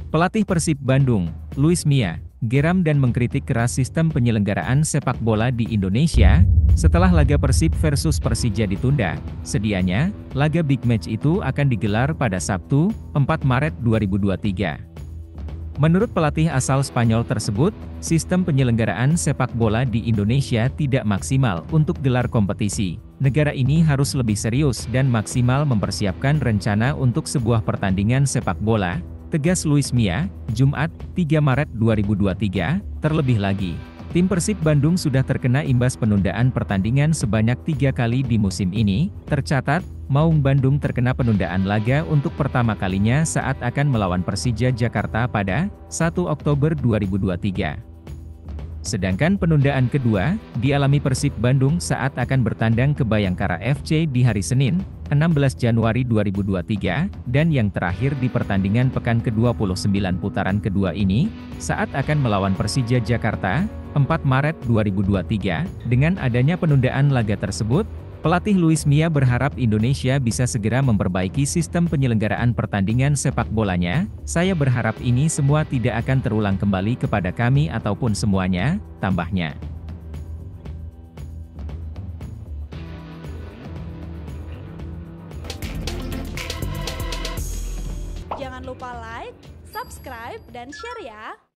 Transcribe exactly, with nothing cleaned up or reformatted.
Pelatih Persib Bandung, Luis Mia, geram dan mengkritik keras sistem penyelenggaraan sepak bola di Indonesia, setelah laga Persib versus Persija ditunda. Sedianya, laga big match itu akan digelar pada Sabtu, empat Maret dua ribu dua puluh tiga. Menurut pelatih asal Spanyol tersebut, sistem penyelenggaraan sepak bola di Indonesia tidak maksimal untuk gelar kompetisi. Negara ini harus lebih serius dan maksimal mempersiapkan rencana untuk sebuah pertandingan sepak bola, tegas Luis Mia, Jumat, tiga Maret dua ribu dua puluh tiga. Terlebih lagi, tim Persib Bandung sudah terkena imbas penundaan pertandingan sebanyak tiga kali di musim ini. Tercatat, Maung Bandung terkena penundaan laga untuk pertama kalinya saat akan melawan Persija Jakarta pada satu Oktober dua ribu dua puluh tiga. Sedangkan penundaan kedua, dialami Persib Bandung saat akan bertandang ke Bayangkara F C di hari Senin, enam belas Januari dua ribu dua puluh tiga, dan yang terakhir di pertandingan pekan ke dua puluh sembilan putaran kedua ini, saat akan melawan Persija Jakarta, empat Maret dua ribu dua puluh tiga. Dengan adanya penundaan laga tersebut, pelatih Luis Mia berharap Indonesia bisa segera memperbaiki sistem penyelenggaraan pertandingan sepak bolanya. Saya berharap ini semua tidak akan terulang kembali kepada kami ataupun semuanya, tambahnya. Jangan lupa like, subscribe, dan share ya!